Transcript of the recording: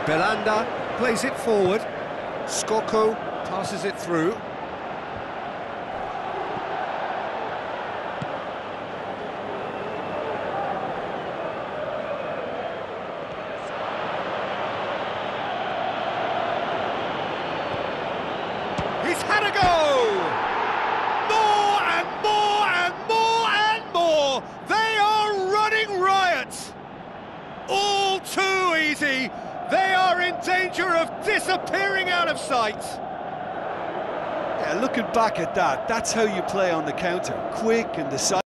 Belanda plays it forward. Skoko passes it through. He's had a go! More and more and more and more! They are running riot! All too easy! They are in danger of disappearing out of sight! Yeah, looking back at that, that's how you play on the counter. Quick and decisive.